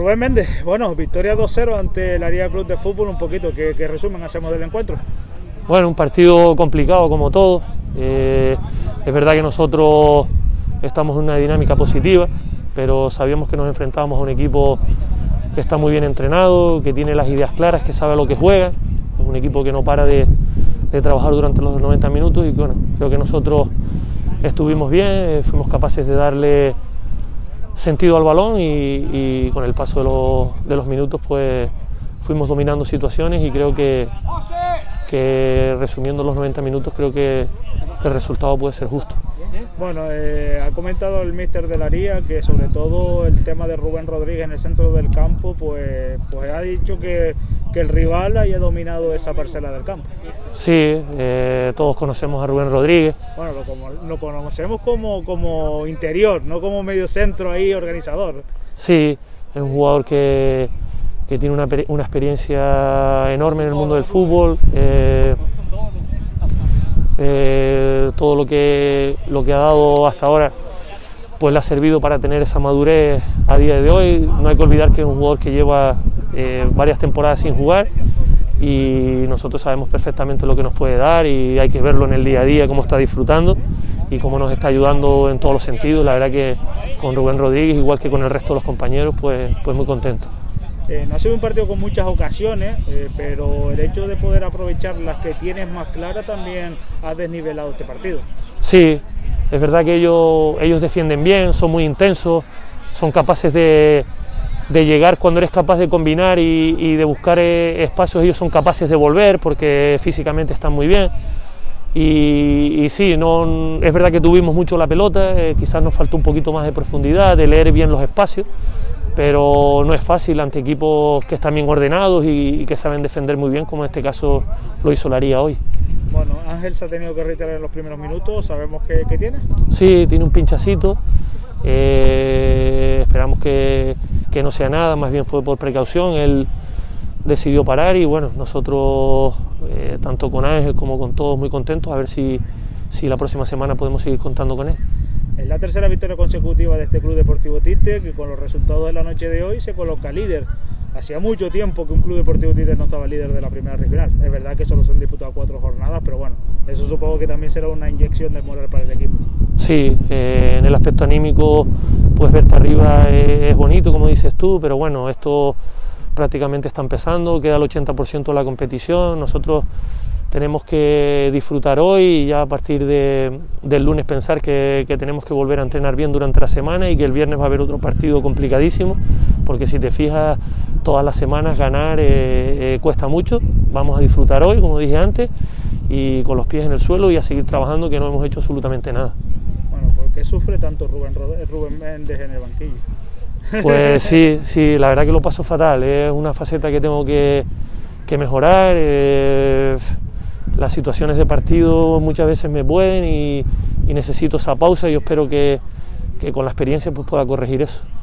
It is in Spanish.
Rubén Méndez, bueno, victoria 2-0 ante el Aria Club de Fútbol, un poquito, ¿qué resumen hacemos del encuentro? Bueno, un partido complicado como todo, es verdad que nosotros estamos en una dinámica positiva, pero sabíamos que nos enfrentábamos a un equipo que está muy bien entrenado, que tiene las ideas claras, que sabe a lo que juega, es un equipo que no para de trabajar durante los 90 minutos y bueno, creo que nosotros estuvimos bien, fuimos capaces de darle sentido al balón y con el paso de los minutos pues fuimos dominando situaciones y creo que resumiendo los 90 minutos creo que el resultado puede ser justo. Bueno, ha comentado el míster del Aria que sobre todo el tema de Rubén Rodríguez en el centro del campo, pues ha dicho que el rival haya dominado esa parcela del campo. Sí, todos conocemos a Rubén Rodríguez. Bueno, lo conocemos como interior, no como medio centro ahí organizador. Sí, es un jugador que tiene una experiencia enorme en el mundo del fútbol. Todo lo que ha dado hasta ahora pues le ha servido para tener esa madurez a día de hoy. No hay que olvidar que es un jugador que lleva varias temporadas sin jugar y nosotros sabemos perfectamente lo que nos puede dar y hay que verlo en el día a día, cómo está disfrutando y cómo nos está ayudando en todos los sentidos. La verdad que con Rubén Rodríguez, igual que con el resto de los compañeros, pues muy contento. No ha sido un partido con muchas ocasiones, pero el hecho de poder aprovechar las que tienes más claras también ha desnivelado este partido. Sí, es verdad que ellos defienden bien, son muy intensos, son capaces de llegar cuando eres capaz de combinar y de buscar espacios, ellos son capaces de volver porque físicamente están muy bien. Y sí, es verdad que tuvimos mucho la pelota, quizás nos faltó un poquito más de profundidad, de leer bien los espacios, pero no es fácil ante equipos que están bien ordenados y que saben defender muy bien, como en este caso lo hizo el Aria hoy. Bueno, Ángel se ha tenido que retirar en los primeros minutos, ¿sabemos qué tiene? Sí, tiene un pinchacito, esperamos que no sea nada, más bien fue por precaución, él decidió parar y bueno, nosotros tanto con Ángel como con todos muy contentos, a ver si la próxima semana podemos seguir contando con él. Es la tercera victoria consecutiva de este Club Deportivo Tite, que con los resultados de la noche de hoy se coloca líder. Hacía mucho tiempo que un Club Deportivo Tite no estaba líder de la primera regional. Es verdad que solo se han disputado 4 jornadas, pero bueno, eso supongo que también será una inyección de moral para el equipo. Sí, en el aspecto anímico, pues ver para arriba es bonito, como dices tú, pero bueno, esto prácticamente está empezando, queda el 80% de la competición, nosotros tenemos que disfrutar hoy y ya a partir del lunes pensar que tenemos que volver a entrenar bien durante la semana y que el viernes va a haber otro partido complicadísimo, porque si te fijas, todas las semanas ganar cuesta mucho. Vamos a disfrutar hoy, como dije antes, y con los pies en el suelo y a seguir trabajando, que no hemos hecho absolutamente nada. Bueno, ¿por qué sufre tanto Rubén Méndez en el banquillo? Pues sí, la verdad que lo paso fatal, es una faceta que tengo que mejorar. Las situaciones de partido muchas veces me pueden y necesito esa pausa y yo espero que con la experiencia pues pueda corregir eso.